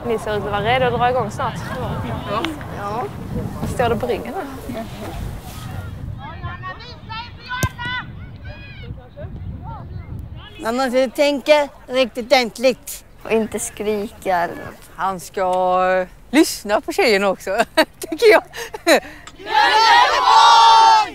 Ni ser ut att vara redo att dra igång snart. Ja. Står det på ringen nu? Man måste tänka riktigt ordentligt. Och inte skrika eller något. Han ska lyssna på tjejen också, tycker jag. Göteborg!